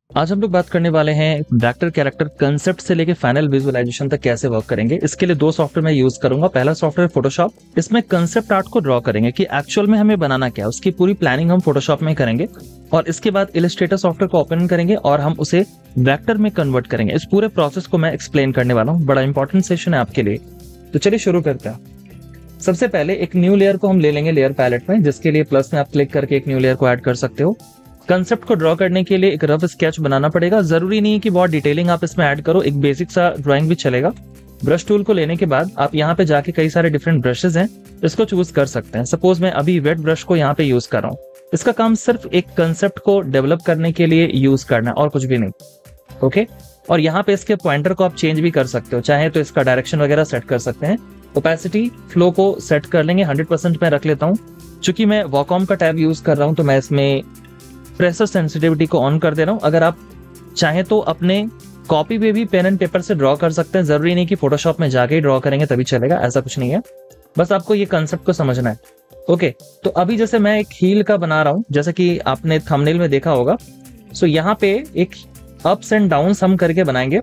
आज हम लोग बात करने वाले हैं वेक्टर कैरेक्टर कंसेप्ट से लेके फाइनल विजुअलाइजेशन तक कैसे वर्क करेंगे। इसके लिए दो सॉफ्टवेयर मैं यूज करूंगा। पहला सॉफ्टवेयर फोटोशॉप, इसमें कंसेप्ट आर्ट को ड्रॉ करेंगे कि एक्चुअल में हमें बनाना क्या है, उसकी पूरी प्लानिंग हम फोटोशॉप में करेंगे और इसके बाद इलस्ट्रेटर सॉफ्टवेयर को ओपन करेंगे और हम उसे वेक्टर में कन्वर्ट करेंगे। इस पूरे प्रोसेस को मैं एक्सप्लेन करने वाला हूँ। बड़ा इंपॉर्टेंट सेशन है आपके लिए, तो चलिए शुरू करते हैं। सबसे पहले एक न्यू लेयर को हम ले लेंगे लेयर पैलेट में, जिसके लिए प्लस में आप क्लिक करके एक न्यू लेयर को ऐड कर सकते हो। कंसेप्ट को ड्रॉ करने के लिए एक रफ स्केच बनाना पड़ेगा। जरूरी नहीं है कि बहुत डिटेलिंग आप इसमें ऐड करो, एक बेसिक सा ड्राइंग भी चलेगा। ब्रश टूल को लेने के बाद आप यहाँ पे जाके कई सारे डिफरेंट ब्रशेज हैं, इसको चूज कर सकते हैं। सपोज मैं अभी वेट ब्रश को यहाँ पे यूज कर रहा हूँ। इसका काम सिर्फ एक कंसेप्ट को डेवलप करने के लिए यूज करना है और कुछ भी नहीं। ओके, और यहाँ पे इसके पॉइंटर को आप चेंज भी कर सकते हो, चाहे तो इसका डायरेक्शन वगैरह सेट कर सकते हैं। ओपेसिटी फ्लो को सेट कर लेंगे, 100% में रख लेता हूँ। चूंकि मैं वॉकॉम का टैब यूज कर रहा हूँ तो मैं इसमें प्रेशर सेंसिटिविटी को ऑन कर दे रहा हूं। अगर आप चाहें तो अपने कॉपी पे भी पेन एंड पेपर से ड्रॉ कर सकते हैं, जरूरी नहीं कि फोटोशॉप में जाके ही ड्रॉ करेंगे तभी चलेगा, ऐसा कुछ नहीं है। बस आपको ये कंसेप्ट को समझना है। ओके, तो अभी जैसे मैं एक हील का बना रहा हूं, जैसे कि आपने थंबनेल में देखा होगा। सो यहाँ पे एक अप्स एंड डाउन्स हम करके बनाएंगे।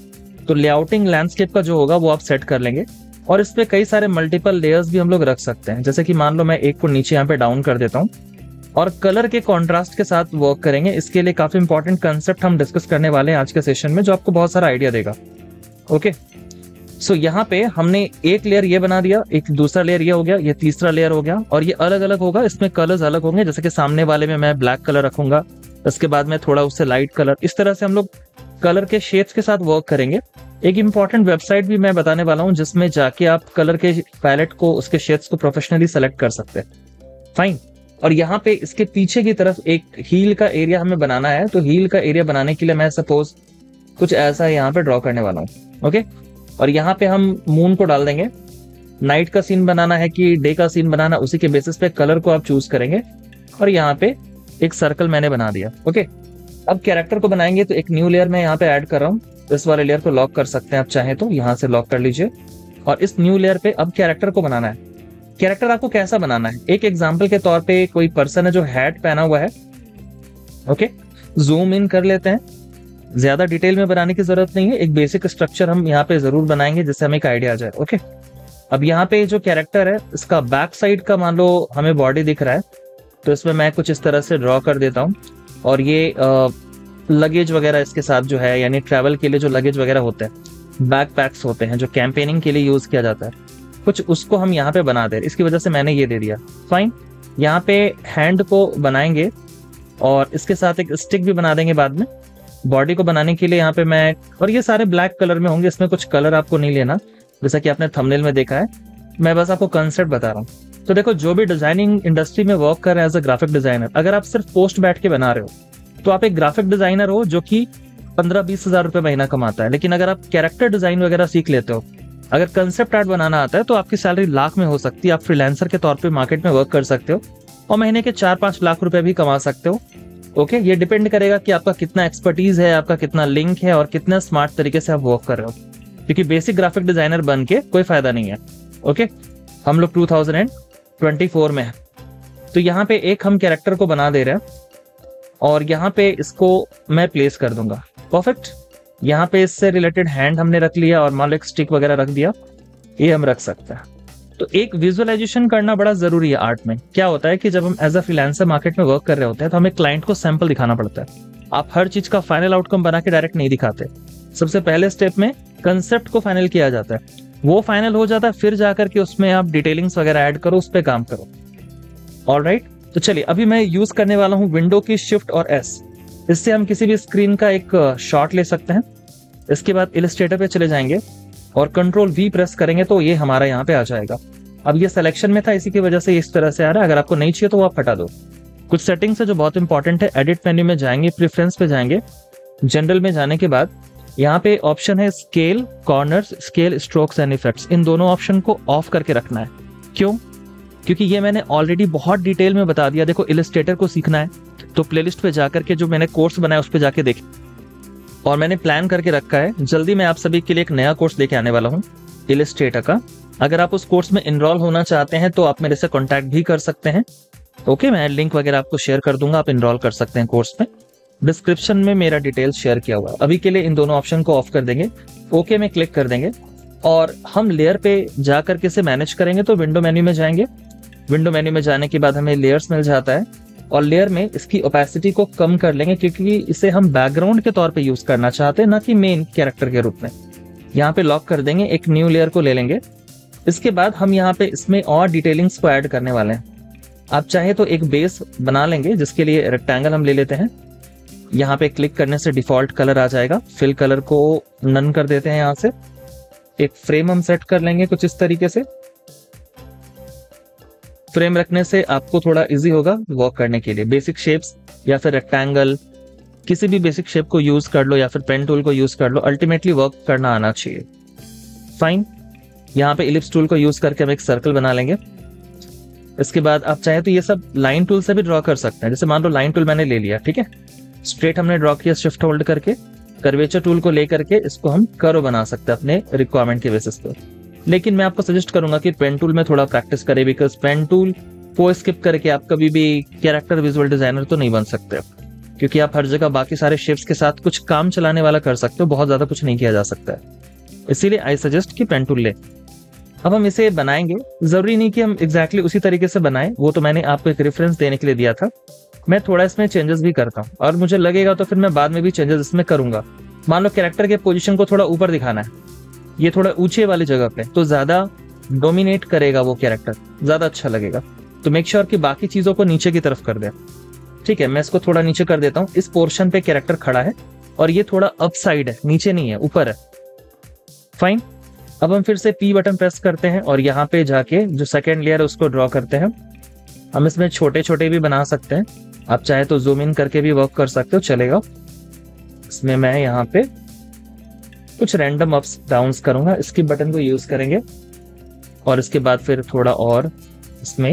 तो लेआउटिंग लैंडस्केप का जो होगा वो आप सेट कर लेंगे और इस पे कई सारे मल्टीपल लेयर्स भी हम लोग रख सकते हैं। जैसे कि मान लो मैं एक को नीचे यहाँ पे डाउन कर देता हूँ और कलर के कॉन्ट्रास्ट के साथ वर्क करेंगे। इसके लिए काफी इंपॉर्टेंट कंसेप्ट हम डिस्कस करने वाले हैं आज के सेशन में, जो आपको बहुत सारा आइडिया देगा। ओके, सो यहाँ पे हमने एक लेयर ये बना दिया, एक दूसरा लेयर ये हो गया, ये तीसरा लेयर हो गया और ये अलग अलग होगा। इसमें कलर्स अलग होंगे, जैसे कि सामने वाले में मैं ब्लैक कलर रखूंगा, उसके बाद में थोड़ा उससे लाइट कलर। इस तरह से हम लोग कलर के शेड्स के साथ वर्क करेंगे। एक इंपॉर्टेंट वेबसाइट भी मैं बताने वाला हूँ, जिसमें जाके आप कलर के पैलेट को, उसके शेड्स को प्रोफेशनली सेलेक्ट कर सकते हैं। फाइन, और यहाँ पे इसके पीछे की तरफ एक हील का एरिया हमें बनाना है। तो हील का एरिया बनाने के लिए मैं सपोज कुछ ऐसा यहाँ पे ड्रॉ करने वाला हूँ। ओके, और यहाँ पे हम मून को डाल देंगे। नाइट का सीन बनाना है कि डे का सीन बनाना, उसी के बेसिस पे कलर को आप चूज करेंगे। और यहाँ पे एक सर्कल मैंने बना दिया। ओके, अब कैरेक्टर को बनाएंगे तो एक न्यू लेयर मैं यहाँ पे ऐड कर रहा हूँ। इस वाले लेयर को लॉक कर सकते हैं आप चाहें तो, यहाँ से लॉक कर लीजिए। और इस न्यू लेयर पे अब कैरेक्टर को बनाना है। कैरेक्टर आपको कैसा बनाना है, एक एग्जांपल के तौर पे कोई पर्सन है जो हैट पहना हुआ है। ओके, जूम इन कर लेते हैं। ज्यादा डिटेल में बनाने की जरूरत नहीं है, एक बेसिक स्ट्रक्चर हम यहाँ पे जरूर बनाएंगे जिससे हमें एक आइडिया आ जाए। ओके, अब यहाँ पे जो कैरेक्टर है इसका बैक साइड का मान लो हमें बॉडी दिख रहा है, तो इसमें मैं कुछ इस तरह से ड्रॉ कर देता हूँ। और ये लगेज वगैरह इसके साथ जो है, यानी ट्रैवल के लिए जो लगेज वगैरह होते हैं, बैक पैक्स होते हैं जो कैंपेनिंग के लिए यूज किया जाता है, कुछ उसको हम यहाँ पे बना दे। इसकी वजह से मैंने ये दे दिया। फाइन, यहाँ पे हैंड को बनाएंगे और इसके साथ एक स्टिक भी बना देंगे बाद में। बॉडी को बनाने के लिए यहाँ पे मैं, और ये सारे ब्लैक कलर में होंगे, इसमें कुछ कलर आपको नहीं लेना, जैसा कि आपने थंबनेल में देखा है। मैं बस आपको कंसेप्ट बता रहा हूँ। तो देखो, जो भी डिजाइनिंग इंडस्ट्री में वर्क कर रहे हैं एज अ ग्राफिक डिजाइनर, अगर आप सिर्फ पोस्ट बैठ के बना रहे हो तो आप एक ग्राफिक डिजाइनर हो जो कि 15-20 हजार रुपये महीना कमाता है। लेकिन अगर आप कैरेक्टर डिजाइन वगैरह सीख लेते हो, अगर कंसेप्ट आर्ट बनाना आता है, तो आपकी सैलरी लाख में हो सकती है। आप फ्रीलांसर के तौर पे मार्केट में वर्क कर सकते हो और महीने के 4-5 लाख रुपए भी कमा सकते हो। ओके, ये डिपेंड करेगा कि आपका कितना एक्सपर्टीज है, आपका कितना लिंक है और कितना स्मार्ट तरीके से आप वर्क कर रहे हो, क्योंकि बेसिक ग्राफिक डिजाइनर बन के कोई फायदा नहीं है। ओके, हम लोग 2024 में है। तो यहाँ पे एक हम कैरेक्टर को बना दे रहे हैं और यहाँ पे इसको मैं प्लेस कर दूंगा। परफेक्ट, यहाँ पे इससे रिलेटेड हैंड हमने रख लिया और मान लो एक स्टिक वगैरह रख दिया, ये हम रख सकते हैं। तो एक विजुअलाइजेशन करना बड़ा जरूरी है आर्ट में। क्या होता है कि जब हम एज अ फ्रीलांसर मार्केट में वर्क कर रहे होते हैं तो हमें क्लाइंट को सैंपल दिखाना पड़ता है। आप हर चीज का फाइनल आउटकम बना के डायरेक्ट नहीं दिखाते। सबसे पहले स्टेप में कंसेप्ट को फाइनल किया जाता है, वो फाइनल हो जाता है, फिर जाकर के उसमें आप डिटेलिंग्स वगैरह ऐड करो, उस पर काम करो। ऑलराइट, तो चलिए अभी मैं यूज करने वाला हूँ विंडो की शिफ्ट और एस। इससे हम किसी भी स्क्रीन का एक शॉट ले सकते हैं। इसके बाद इलस्ट्रेटर पे चले जाएंगे और कंट्रोल V प्रेस करेंगे तो ये हमारा यहाँ पे आ जाएगा। अब ये सिलेक्शन में था, इसी की वजह से इस तरह से आ रहा है। अगर आपको नहीं चाहिए तो वो आप हटा दो। कुछ सेटिंग्स है जो बहुत इंपॉर्टेंट है। एडिट मेन्यू में जाएंगे, प्रेफरेंस पे जाएंगे, जनरल में जाने के बाद यहाँ पे ऑप्शन है scale corners, scale strokes and effects. इन दोनों ऑप्शन को ऑफ करके रखना है। क्यों? क्योंकि ये मैंने ऑलरेडी बहुत डिटेल में बता दिया। देखो, इलस्ट्रेटर को सीखना है तो प्लेलिस्ट पे जाकर के जो मैंने कोर्स बनाया उस पे जाके देखें, और मैंने प्लान करके रखा है। जल्दी मैं आप सभी के लिए एक नया कोर्स लेके आने वाला हूँ इलस्ट्रेटर का। अगर आप उस कोर्स में इनरोल होना चाहते हैं तो आप मेरे से कॉन्टैक्ट भी कर सकते हैं। ओके, मैं लिंक वगैरह आपको शेयर कर दूंगा, आप इनरोल कर सकते हैं कोर्स में। डिस्क्रिप्शन में मेरा डिटेल्स शेयर किया हुआ है। अभी के लिए इन दोनों ऑप्शन को ऑफ कर देंगे, ओके में क्लिक कर देंगे और हम लेयर पे जाकर के इसे मैनेज करेंगे। तो विंडो मेन्यू में जाएंगे, विंडो मेन्यू में जाने के बाद हमें लेयर्स मिल जाता है और लेयर में इसकी ओपेसिटी को कम कर लेंगे क्योंकि इसे हम बैकग्राउंड के तौर पे यूज करना चाहते हैं, ना कि मेन कैरेक्टर के रूप में। यहाँ पे लॉक कर देंगे, एक न्यू लेयर को ले लेंगे। इसके बाद हम यहाँ पे इसमें और डिटेलिंग्स को ऐड करने वाले हैं। आप चाहे तो एक बेस बना लेंगे, जिसके लिए रेक्टेंगल हम ले लेते हैं। यहाँ पे क्लिक करने से डिफॉल्ट कलर आ जाएगा, फिल कलर को नन कर देते हैं। यहाँ से एक फ्रेम हम सेट कर लेंगे कुछ इस तरीके से। फ्रेम रखने से आपको थोड़ा इजी होगा वर्क करने के लिए। बेसिक शेप्स या फिर रेक्टेंगल, किसी भी बेसिक शेप को यूज कर लो या फिर पेन टूल को यूज कर लो, अल्टीमेटली वर्क करना आना चाहिए। फाइन, यहाँ पे इलिप्स टूल को यूज करके हम एक सर्कल बना लेंगे। इसके बाद आप चाहे तो ये सब लाइन टूल से भी ड्रॉ कर सकते हैं। जैसे मान लो लाइन टूल मैंने ले लिया, ठीक है, स्ट्रेट हमने ड्रॉ किया, शिफ्ट होल्ड करके कर्वेचर टूल को लेकर के इसको हम कर्व बना सकते हैं अपने रिक्वायरमेंट के बेसिस पर। लेकिन मैं आपको सजेस्ट करूंगा कि पेन टूल में थोड़ा प्रैक्टिस करें, बिकॉज पेन टूल को स्किप करके आप कभी भी कैरेक्टर विजुअल डिजाइनर तो नहीं बन सकते, क्योंकि आप हर जगह बाकी सारे शेप्स के साथ कुछ काम चलाने वाला कर सकते हो, बहुत ज्यादा कुछ नहीं किया जा सकता है। इसीलिए आई सजेस्ट कि पेन टूल ले। अब हम इसे बनाएंगे, जरूरी नहीं कि हम एग्जैक्टली उसी तरीके से बनाएं, वो तो मैंने आपको एक रेफरेंस देने के लिए दिया था। मैं थोड़ा इसमें चेंजेस भी करता हूँ और मुझे लगेगा तो फिर मैं बाद में भी चेंजेस इसमें करूंगा। मान लो कैरेक्टर के पोजीशन को थोड़ा ऊपर दिखाना है, ये थोड़ा ऊंचे वाली जगह पे, तो ज्यादा डोमिनेट करेगा वो कैरेक्टर, ज्यादा अच्छा लगेगा। तो मेक श्योर कि बाकी चीजों को नीचे की तरफ कर दे। ठीक है, मैं इसको थोड़ा नीचे कर देता हूँ। इस पोर्शन पे कैरेक्टर खड़ा है और ये थोड़ा अप साइड है, नीचे नहीं है, ऊपर है। फाइन, अब हम फिर से P बटन प्रेस करते हैं और यहाँ पे जाके जो सेकेंड लेयर है उसको ड्रॉ करते हैं। हम इसमें छोटे छोटे भी बना सकते हैं, आप चाहे तो जूम इन करके भी वर्क कर सकते हो, चलेगा। इसमें मैं यहाँ पे कुछ रैंडम अप्स डाउन्स करूंगा, इसकी बटन को यूज करेंगे और इसके बाद फिर थोड़ा और इसमें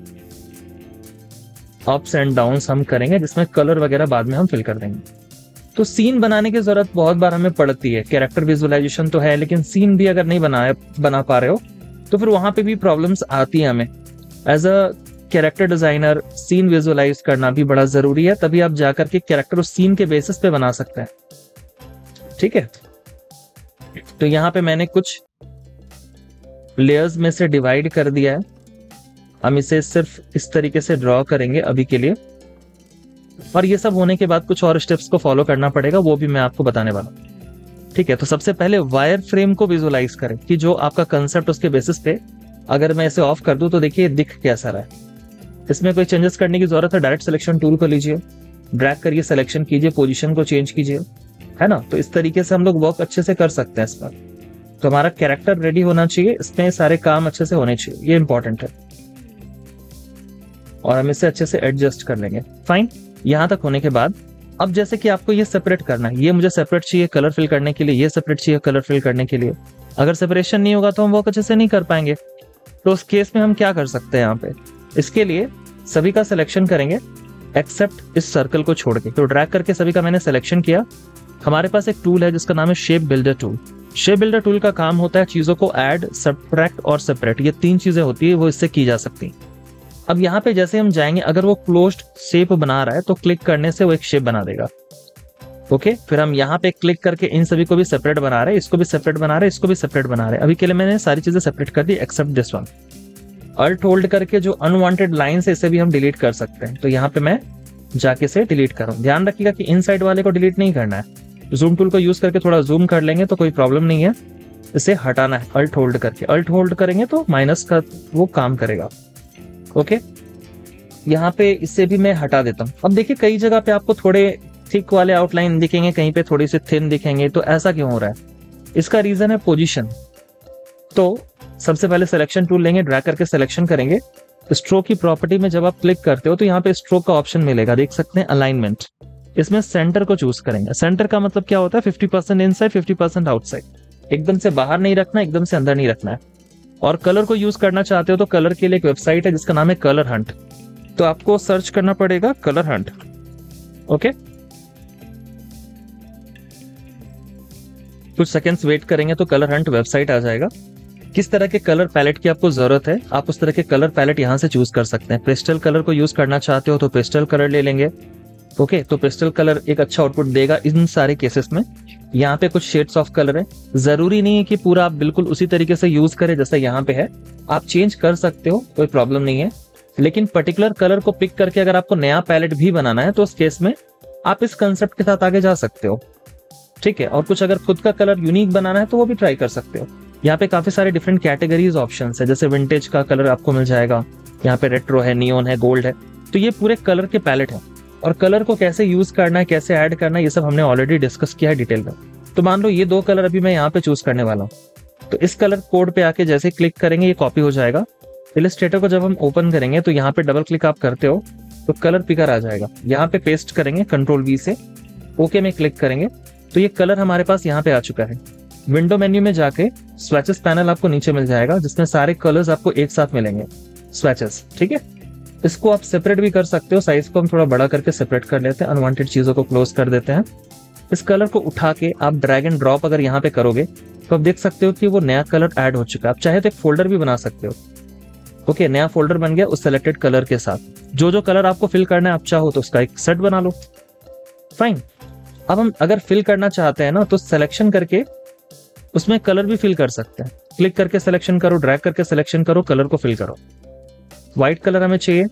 अप्स एंड डाउन्स हम करेंगे, जिसमें कलर वगैरह बाद में हम फिल कर देंगे। तो सीन बनाने की जरूरत बहुत बार हमें पड़ती है। कैरेक्टर विजुअलाइजेशन तो है, लेकिन सीन भी अगर नहीं बना पा रहे हो तो फिर वहां पे भी प्रॉब्लम्स आती है हमें। As a character designer scene visualize करना भी बड़ा जरूरी है, तभी आप जाकर के कैरेक्टर उस सीन के बेसिस पे बना सकते हैं। ठीक है, तो यहाँ पे मैंने कुछ लेयर्स में से डिवाइड कर दिया है। हम इसे सिर्फ इस तरीके से ड्रॉ करेंगे अभी के लिए, और ये सब होने के बाद कुछ और स्टेप्स को फॉलो करना पड़ेगा, वो भी मैं आपको बताने वाला हूं। ठीक है, तो सबसे पहले वायर फ्रेम को विजुअलाइज करें कि जो आपका कंसेप्ट उसके बेसिस पे, अगर मैं इसे ऑफ कर दूं तो देखिए दिख कैसा रहा है। इसमें कोई चेंजेस करने की जरूरत है, डायरेक्ट सिलेक्शन टूल को लीजिए, ड्रैग करिए, सिलेक्शन कीजिए, पोजीशन को चेंज कीजिए, है ना। तो इस तरीके से हम लोग वर्क अच्छे से कर सकते हैं इस पर। तो हमारा कैरेक्टर रेडी होना चाहिए, इसमें सारे काम अच्छे से होने चाहिए, ये इंपॉर्टेंट है। और हम इसे अच्छे से एडजस्ट कर लेंगे। फाइन, यहां तक होने के बाद अब जैसे कि आपको ये सेपरेट करना है, ये मुझे सेपरेट चाहिए कलर फिल करने के लिए, ये सेपरेट चाहिए कलर फिल करने के लिए। अगर सेपरेशन नहीं होगा तो हम वर्क अच्छे से नहीं कर पाएंगे। तो उस केस में हम क्या कर सकते हैं, यहाँ पे इसके लिए सभी का सिलेक्शन करेंगे एक्सेप्ट इस सर्कल को छोड़ के। तो ड्रैग करके सभी का मैंने सिलेक्शन किया। हमारे पास एक टूल है जिसका नाम है shape builder tool. Shape builder tool का काम होता है चीजों को ऐड, सब्ट्रैक्ट और सेपरेट, ये तीन चीजें होती है, वो इससे की जा सकती हैं। अब यहाँ पे जैसे हम जाएंगे, अगर वो क्लोज्ड शेप बना रहा है तो क्लिक करने से वो एक शेप बना देगा। ओके, फिर हम यहाँ पे क्लिक करके इन सभी को भी सेपरेट बना रहे हैं, इसको भी सेपरेट बना रहे हैं, इसको भी सेपरेट बना रहे हैं। अभी के लिए मैंने सारी चीजें सेपरेट कर दी except this one. Alt hold करके जो अनवांटेड लाइन है इसे भी हम डिलीट कर सकते हैं। तो यहाँ पे मैं जाके से डिलीट करूँ। ध्यान रखिएगा कि इन साइड वाले को डिलीट नहीं करना है। जूम टूल को यूज करके थोड़ा जूम कर लेंगे तो कोई प्रॉब्लम नहीं है, इसे हटाना है अल्ट होल्ड करके। अल्ट होल्ड करेंगे तो माइनस का वो काम करेगा। ओके, यहाँ पे इससे भी मैं हटा देता हूँ। अब देखिए कई जगह पे आपको थोड़े थिक वाले आउटलाइन दिखेंगे, कहीं पे थोड़ी सी थिन दिखेंगे, तो ऐसा क्यों हो रहा है? इसका रीजन है पोजीशन। तो सबसे पहले सिलेक्शन टूल लेंगे, ड्रैग करके सिलेक्शन करेंगे। स्ट्रोक की प्रॉपर्टी में जब आप क्लिक करते हो तो यहाँ पे स्ट्रोक का ऑप्शन मिलेगा, देख सकते हैं अलाइनमेंट। इसमें सेंटर को चूज करेंगे। सेंटर का मतलब क्या होता है? 50% इनसाइड 50% आउटसाइड। एकदम से बाहर नहीं रखना, एकदम से अंदर नहीं रखना है। और कलर को यूज करना चाहते हो तो कलर के लिए एक वेबसाइट है जिसका नाम है कलर हंट। तो आपको सर्च करना पड़ेगा कलर हंट। ओके, कुछ सेकंड्स वेट करेंगे तो कलर हंट वेबसाइट आ जाएगा। किस तरह के कलर पैलेट की आपको जरूरत है, आप उस तरह के कलर पैलेट यहां से चूज कर सकते हैं। पेस्टल कलर को यूज करना चाहते हो तो पेस्टल कलर ले लेंगे। ओके, तो पेस्टल कलर एक अच्छा आउटपुट देगा इन सारे केसेस में। यहाँ पे कुछ शेड्स ऑफ कलर है, जरूरी नहीं है कि पूरा आप बिल्कुल उसी तरीके से यूज करें जैसा यहाँ पे है, आप चेंज कर सकते हो, कोई प्रॉब्लम नहीं है। लेकिन पर्टिकुलर कलर को पिक करके अगर आपको नया पैलेट भी बनाना है तो उस केस में आप इस कंसेप्ट के साथ आगे जा सकते हो, ठीक है। और कुछ अगर खुद का कलर यूनिक बनाना है तो वो भी ट्राई कर सकते हो। यहाँ पे काफी सारे डिफरेंट कैटेगरीज ऑप्शंस है, जैसे विंटेज का कलर आपको मिल जाएगा, यहाँ पे रेट्रो है, नियोन है, गोल्ड है। तो ये पूरे कलर के पैलेट है, और कलर को कैसे यूज करना है, कैसे ऐड करना है, ये सब हमने ऑलरेडी डिस्कस किया है डिटेल में। तो मान लो ये 2 कलर अभी मैं यहाँ पे चूज करने वाला हूँ, तो इस कलर कोड पे आके जैसे क्लिक करेंगे ये कॉपी हो जाएगा। इलस्ट्रेटर को जब हम ओपन करेंगे तो यहाँ पे डबल क्लिक आप करते हो तो कलर पिकर आ जाएगा, यहाँ पे पेस्ट करेंगे कंट्रोल V से, ओके में क्लिक करेंगे तो ये कलर हमारे पास यहाँ पे आ चुका है। विंडो मेन्यू में जाके स्वैचेस पैनल आपको नीचे मिल जाएगा, जिसमें सारे कलर्स आपको एक साथ मिलेंगे, स्वैचेस, ठीक है। इसको आप सेपरेट भी कर सकते हो, साइज को हम थोड़ा बड़ा करके सेपरेट कर लेते हैं, अनवांटेड चीजों को क्लोज कर देते हैं। इस कलर को उठा के आप ड्रैग एंड ड्रॉप अगर यहाँ पे करोगे तो आप देख सकते हो कि वो नया कलर ऐड हो चुका है। आप चाहे तो एक फोल्डर भी बना सकते हो, ओके, नया फोल्डर बन गया उस सेलेक्टेड कलर के साथ। जो जो कलर आपको फिल करना है आप चाहो तो उसका एक सेट बना लो, फाइन। अब हम अगर फिल करना चाहते हैं ना तो सिलेक्शन करके उसमें कलर भी फिल कर सकते हैं। क्लिक करके सिलेक्शन करो, ड्रैग करके सिलेक्शन करो, कलर को फिल करो। व्हाइट कलर हमें चाहिए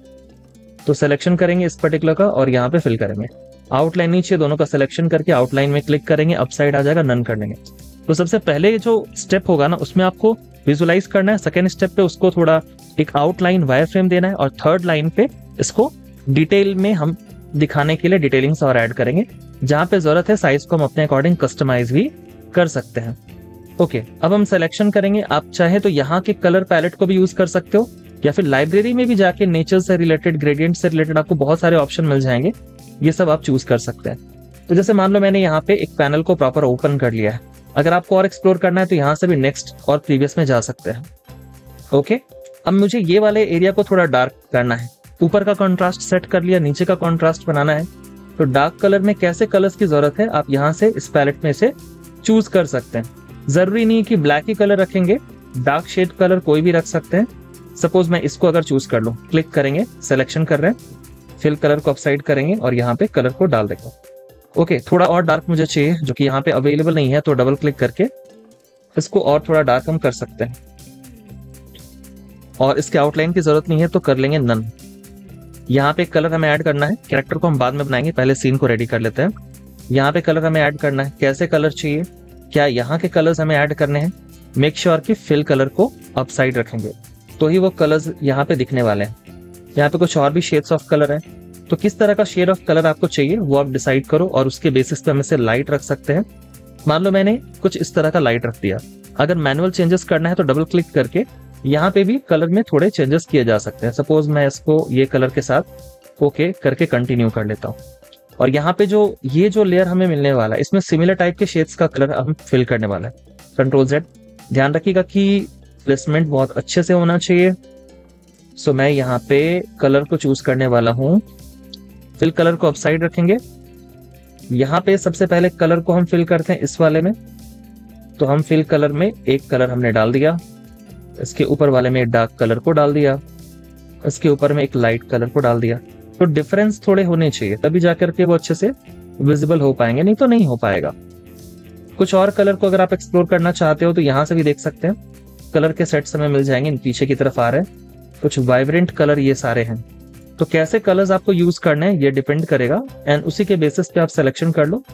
तो सिलेक्शन करेंगे इस पर्टिकुलर का और यहाँ पे फिल करेंगे। आउटलाइन नीचे, दोनों का सिलेक्शन करके आउटलाइन में क्लिक करेंगे, अपसाइड आ जाएगा, नन कर लेंगे। तो सबसे पहले जो स्टेप होगा ना उसमें आपको विजुलाइज करना है, सेकेंड स्टेप पे उसको थोड़ा एक आउटलाइन वायर फ्रेम देना है, और थर्ड लाइन पे इसको डिटेल में हम दिखाने के लिए डिटेलिंग्स और ऐड करेंगे। जहां पे जरूरत है साइज को हम अपने अकॉर्डिंग कस्टमाइज भी कर सकते हैं। ओके, अब हम सिलेक्शन करेंगे। आप चाहे तो यहाँ के कलर पैलेट को भी यूज कर सकते हो, या फिर लाइब्रेरी में भी जाके नेचर से रिलेटेड, ग्रेडियंट से रिलेटेड आपको बहुत सारे ऑप्शन मिल जाएंगे, ये सब आप चूज कर सकते हैं। तो जैसे मान लो मैंने यहाँ पे एक पैनल को प्रॉपर ओपन कर लिया है, अगर आपको और एक्सप्लोर करना है तो यहाँ से भी नेक्स्ट और प्रीवियस में जा सकते हैं। ओके, अब मुझे ये वाले एरिया को थोड़ा डार्क करना है, ऊपर का कॉन्ट्रास्ट सेट कर लिया, नीचे का कॉन्ट्रास्ट बनाना है। तो डार्क कलर में कैसे कलर्स की जरूरत है आप यहाँ से इस पैलेट में से चूज कर सकते हैं। जरूरी नहीं कि ब्लैक ही कलर रखेंगे, डार्क शेड कलर कोई भी रख सकते हैं। सपोज मैं इसको अगर चूज कर लूं, क्लिक करेंगे, सिलेक्शन कर रहे हैं, फिल कलर को अपसाइड करेंगे और यहाँ पे कलर को डाल देंगे। ओके, थोड़ा और डार्क मुझे चाहिए जो कि यहाँ पे अवेलेबल नहीं है, तो डबल क्लिक करके इसको और थोड़ा डार्क हम कर सकते हैं। और इसके आउटलाइन की जरूरत नहीं है तो कर लेंगे नन। यहाँ पे कलर हमें ऐड करना है, कैरेक्टर को हम बाद में बनाएंगे, पहले सीन को रेडी कर लेते हैं। यहाँ पे कलर हमें ऐड करना है, कैसे कलर चाहिए, क्या यहाँ के कलर्स हमें ऐड करने हैं। मेक श्योर कि फिल कलर को अपसाइड रखेंगे तो ही वो कलर्स यहाँ पे दिखने वाले हैं। यहाँ पे कुछ और भी शेड्स ऑफ कलर है, तो किस तरह का शेड ऑफ कलर आपको चाहिए वो आप डिसाइड करो, और उसके बेसिस पे हम इसे लाइट रख सकते हैं। मान लो मैंने कुछ इस तरह का लाइट रख दिया। अगर मैनुअल चेंजेस करना है तो डबल क्लिक करके यहाँ पे भी कलर में थोड़े चेंजेस किए जा सकते हैं। सपोज मैं इसको ये कलर के साथ ओके करके कंटिन्यू कर लेता हूँ, और यहाँ पे जो ये जो लेयर हमें मिलने वाला है इसमें सिमिलर टाइप के शेड्स का कलर हम फिल करने वाला है। Control Z। ध्यान रखिएगा कि प्लेसमेंट बहुत अच्छे से होना चाहिए। सो मैं यहाँ पे कलर को चूज करने वाला हूँ, फिल कलर को अपसाइड रखेंगे। यहाँ पे सबसे पहले कलर को हम फिल करते हैं इस वाले में, तो हम फिल कलर में एक कलर हमने डाल दिया, इसके ऊपर वाले में एक डार्क कलर को डाल दिया, इसके ऊपर में एक लाइट कलर को डाल दिया। तो डिफरेंस थोड़े होने चाहिए तभी जाकर के वो अच्छे से विजिबल हो पाएंगे, नहीं तो नहीं हो पाएगा। कुछ और कलर को अगर आप एक्सप्लोर करना चाहते हो तो यहाँ से भी देख सकते हैं, कलर के सेट्स हमें मिल जाएंगे, पीछे की तरफ आ रहे हैं कुछ वाइब्रेंट कलर, ये सारे हैं। तो कैसे कलर्स आपको यूज करने हैं ये डिपेंड करेगा, एंड उसी के बेसिस पे आप सिलेक्शन कर लो।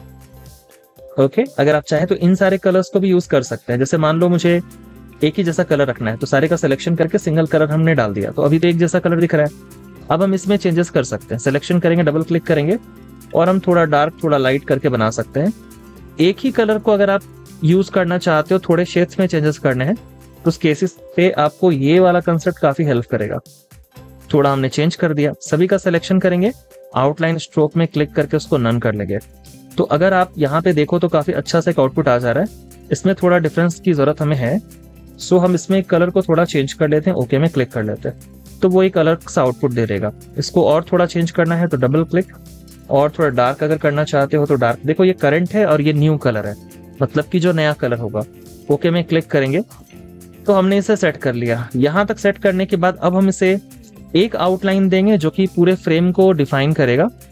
ओके, अगर आप चाहें तो इन सारे कलर्स को भी यूज कर सकते हैं। जैसे मान लो मुझे एक ही जैसा कलर रखना है तो सारे का सिलेक्शन करके सिंगल कलर हमने डाल दिया, तो अभी तो एक जैसा कलर दिख रहा है। अब हम इसमें चेंजेस कर सकते हैं, सिलेक्शन करेंगे, डबल क्लिक करेंगे और हम थोड़ा डार्क थोड़ा लाइट करके बना सकते हैं। एक ही कलर को अगर आप यूज करना चाहते हो, थोड़े शेड्स में चेंजेस करने हैं, तो उस केसेस पे आपको ये वाला कंसेप्ट काफी हेल्प करेगा। थोड़ा हमने चेंज कर दिया, सभी का सिलेक्शन करेंगे, आउटलाइन स्ट्रोक में क्लिक करके उसको नन कर लेंगे। तो अगर आप यहाँ पे देखो तो काफी अच्छा सा एक आउटपुट आ जा रहा है। इसमें थोड़ा डिफरेंस की जरूरत हमें है, सो हम इसमें कलर को थोड़ा चेंज कर लेते हैं, ओके में क्लिक कर लेते हैं, तो वो एक अलग सा आउटपुट दे देगा। इसको और थोड़ा चेंज करना है तो डबल क्लिक, और थोड़ा डार्क अगर करना चाहते हो तो डार्क। देखो ये करंट है और ये न्यू कलर है, मतलब कि जो नया कलर होगा। ओके में क्लिक करेंगे तो हमने इसे सेट कर लिया। यहाँ तक सेट करने के बाद अब हम इसे एक आउटलाइन देंगे जो कि पूरे फ्रेम को डिफाइन करेगा।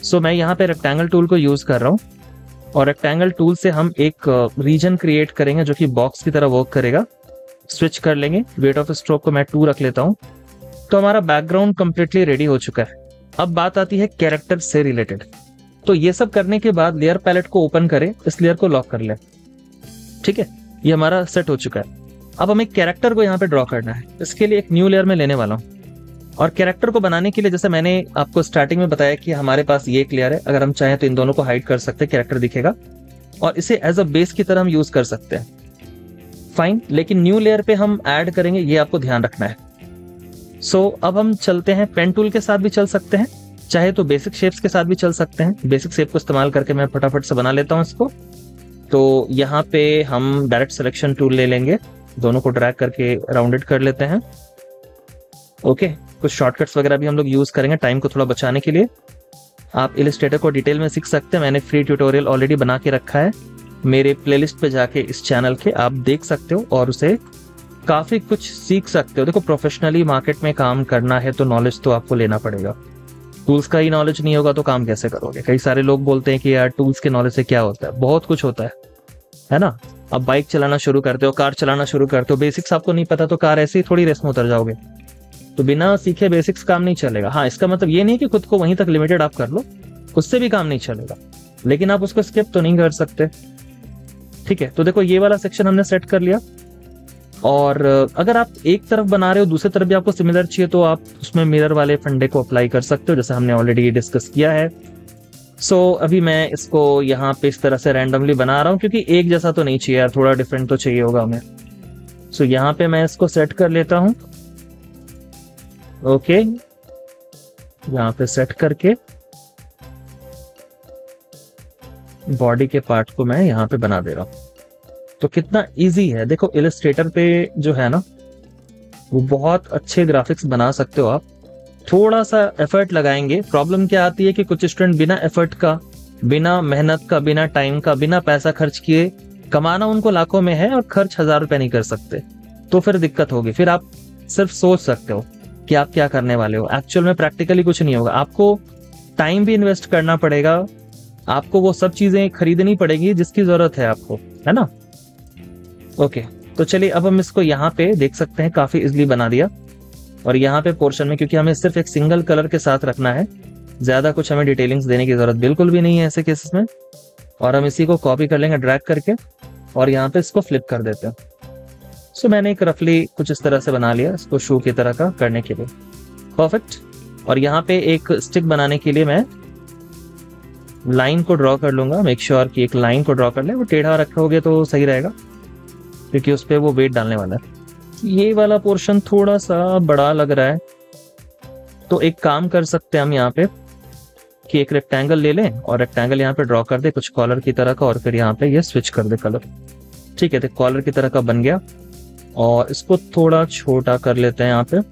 सो मैं यहाँ पे रेक्टेंगल टूल को यूज कर रहा हूँ और रेक्टेंगल टूल से हम एक रीजन क्रिएट करेंगे जो कि बॉक्स की तरह वर्क करेगा। स्विच कर लेंगे, वेट ऑफ स्ट्रोक को मैं 2 रख लेता हूँ। तो हमारा बैकग्राउंड कंप्लीटली रेडी हो चुका है। अब बात आती है कैरेक्टर से रिलेटेड। तो ये सब करने के बाद लेयर पैलेट को ओपन करें, इस लेयर को लॉक कर लें। ठीक है, ये हमारा सेट हो चुका है। अब हमें कैरेक्टर को यहाँ पे ड्रॉ करना है। इसके लिए एक न्यू लेयर में लेने वाला हूँ और कैरेक्टर को बनाने के लिए जैसे मैंने आपको स्टार्टिंग में बताया कि हमारे पास ये एक लेयर है, अगर हम चाहें तो इन दोनों को हाइड कर सकते हैं, कैरेक्टर दिखेगा और इसे एज अ बेस की तरह हम यूज कर सकते हैं। फाइन, लेकिन न्यू लेयर पे हम ऐड करेंगे, ये आपको ध्यान रखना है। सो अब हम चलते हैं, पेन टूल के साथ भी चल सकते हैं, चाहे तो बेसिक शेप्स के साथ भी चल सकते हैं। बेसिक शेप को इस्तेमाल करके मैं फटाफट से बना लेता हूँ इसको। तो यहाँ पे हम डायरेक्ट सिलेक्शन टूल ले लेंगे, दोनों को ड्रैग करके राउंडेड कर लेते हैं। ओके, कुछ शॉर्टकट्स वगैरह भी हम लोग यूज करेंगे टाइम को थोड़ा बचाने के लिए। आप इलस्ट्रेटर को डिटेल में सीख सकते हैं, मैंने फ्री ट्यूटोरियल ऑलरेडी बना के रखा है मेरे प्लेलिस्ट पे जाके इस चैनल के, आप देख सकते हो और उसे काफी कुछ सीख सकते हो। देखो, प्रोफेशनली मार्केट में काम करना है तो नॉलेज तो आपको लेना पड़ेगा। टूल्स का ही नॉलेज नहीं होगा तो काम कैसे करोगे? कई सारे लोग बोलते हैं कि यार टूल्स के नॉलेज से क्या होता है, बहुत कुछ होता है ना। अब बाइक चलाना शुरू करते हो, कार चलाना शुरू करते हो, बेसिक्स आपको नहीं पता तो कार ऐसे ही थोड़ी रेस में उतर जाओगे। तो बिना सीखे बेसिक्स काम नहीं चलेगा। हाँ, इसका मतलब ये नहीं कि खुद को वहीं तक लिमिटेड आप कर लो, उससे भी काम नहीं चलेगा, लेकिन आप उसको स्किप तो नहीं कर सकते। ठीक है, तो देखो ये वाला सेक्शन हमने सेट कर लिया और अगर आप एक तरफ बना रहे हो दूसरी तरफ भी आपको सिमिलर चाहिए तो आप उसमें मिरर वाले फंडे को अप्लाई कर सकते हो, जैसे हमने ऑलरेडी डिस्कस किया है। सो अभी मैं इसको यहाँ पे इस तरह से रैंडमली बना रहा हूँ क्योंकि एक जैसा तो नहीं चाहिए यार, थोड़ा डिफरेंट तो चाहिए होगा हमें। सो यहाँ पे मैं इसको सेट कर लेता हूँ। ओके, यहाँ पे सेट करके बॉडी के पार्ट को मैं यहाँ पे बना दे रहा हूँ। तो कितना इजी है, देखो इलस्ट्रेटर पे जो है ना वो बहुत अच्छे ग्राफिक्स बना सकते हो आप, थोड़ा सा एफर्ट लगाएंगे। प्रॉब्लम क्या आती है कि कुछ स्टूडेंट बिना एफर्ट का, बिना मेहनत का, बिना टाइम का, बिना पैसा खर्च किए, कमाना उनको लाखों में है और खर्च 1000 रुपए नहीं कर सकते, तो फिर दिक्कत होगी। फिर आप सिर्फ सोच सकते हो कि आप क्या करने वाले हो, एक्चुअल में प्रैक्टिकली कुछ नहीं होगा। आपको टाइम भी इन्वेस्ट करना पड़ेगा, आपको वो सब चीजें खरीदनी पड़ेगी जिसकी जरूरत है आपको, है ना। ओके, तो चलिए अब हम इसको यहाँ पे देख सकते हैं काफी इजीली बना दिया। और यहाँ पे पोर्शन में क्योंकि हमें सिर्फ एक सिंगल कलर के साथ रखना है, ज्यादा कुछ हमें डिटेलिंग्स देने की जरूरत बिल्कुल भी नहीं है ऐसे केसेस में। और हम इसी को कॉपी कर लेंगे ड्रैग करके और यहाँ पे इसको फ्लिप कर देते हैं। सो मैंने एक रफली कुछ इस तरह से बना लिया इसको शू की तरह का करने के लिए, परफेक्ट। और यहाँ पे एक स्टिक बनाने के लिए मैं लाइन को ड्रॉ कर लूंगा। मेक श्योर कि एक लाइन को ड्रॉ कर ले, वो टेढ़ा रखोगे तो सही रहेगा क्योंकि उस पर वो वेट डालने वाला है। ये वाला पोर्शन थोड़ा सा बड़ा लग रहा है तो एक काम कर सकते हैं हम यहाँ पे कि एक रेक्टेंगल ले लें और रेक्टेंगल यहाँ पे ड्रॉ कर दे कुछ कॉलर की तरह का और फिर यहाँ पे ये स्विच कर दे कलर। ठीक है, तो कॉलर की तरह का बन गया और इसको थोड़ा छोटा कर लेते हैं। यहाँ पे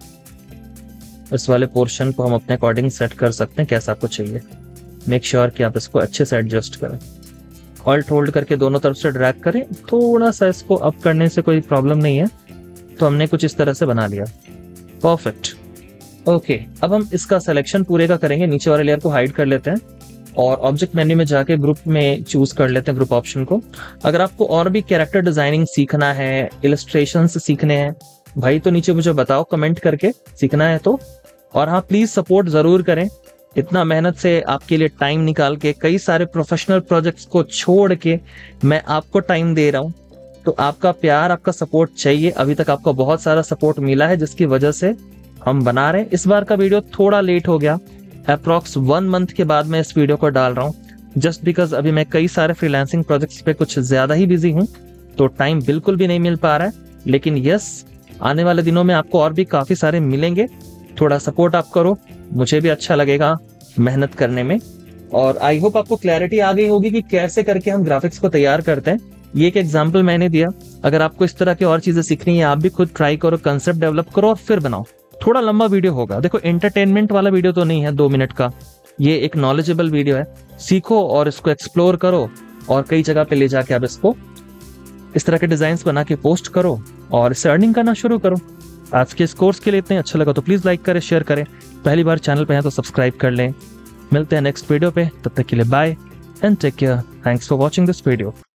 इस वाले पोर्शन को हम अपने अकॉर्डिंग सेट कर सकते हैं कैसा आपको चाहिए। मेक श्योर कि आप इसको अच्छे से एडजस्ट करें, ऑल्ट होल्ड करके दोनों तरफ से ड्रैग करें। थोड़ा सा इसको अप करने से कोई प्रॉब्लम नहीं है। तो हमने कुछ इस तरह से बना लिया, परफेक्ट। ओके, अब हम इसका सिलेक्शन पूरे का करेंगे, नीचे वाले लेयर को हाइड कर लेते हैं और ऑब्जेक्ट मेन्यू में जाके ग्रुप में चूज कर लेते हैं ग्रुप ऑप्शन को। अगर आपको और भी कैरेक्टर डिजाइनिंग सीखना है, इलस्ट्रेशन सीखने हैं भाई, तो नीचे मुझे बताओ कमेंट करके, सीखना है तो। और हाँ, प्लीज सपोर्ट जरूर करें, इतना मेहनत से आपके लिए टाइम निकाल के कई सारे प्रोफेशनल प्रोजेक्ट्स को छोड़ के मैं आपको टाइम दे रहा हूँ, तो आपका प्यार, आपका सपोर्ट चाहिए। अभी तक आपको बहुत सारा सपोर्ट मिला है जिसकी वजह से हम बना रहे हैं। इस बार का वीडियो थोड़ा लेट हो गया, अप्रॉक्स 1 मंथ के बाद मैं इस वीडियो को डाल रहा हूँ, जस्ट बिकॉज अभी मैं कई सारे फ्रीलांसिंग प्रोजेक्ट्स पे कुछ ज्यादा ही बिजी हूँ, तो टाइम बिल्कुल भी नहीं मिल पा रहा है। लेकिन यस, आने वाले दिनों में आपको और भी काफी सारे मिलेंगे। थोड़ा सपोर्ट आप करो, मुझे भी अच्छा लगेगा मेहनत करने में। और आई होप आपको क्लैरिटी आ गई होगी कि कैसे करके हम ग्राफिक्स को तैयार करते हैं। ये एक एग्जांपल मैंने दिया, अगर आपको इस तरह की और चीजें सीखनी है आप भी खुद ट्राई करो, कंसेप्ट डेवलप करो और फिर बनाओ। थोड़ा लंबा वीडियो होगा, देखो एंटरटेनमेंट वाला वीडियो तो नहीं है 2 मिनट का, ये एक नॉलेजेबल वीडियो है। सीखो और इसको एक्सप्लोर करो और कई जगह पे ले जाके आप इसको इस तरह के डिजाइन बना के पोस्ट करो और इससे अर्निंग करना शुरू करो। आज के इस कोर्स के लिए इतने अच्छा लगा तो प्लीज लाइक करें, शेयर करें। पहली बार चैनल पे हैं तो सब्सक्राइब कर लें। मिलते हैं नेक्स्ट वीडियो पे, तब तक के लिए bye and take care. Thanks for watching this video.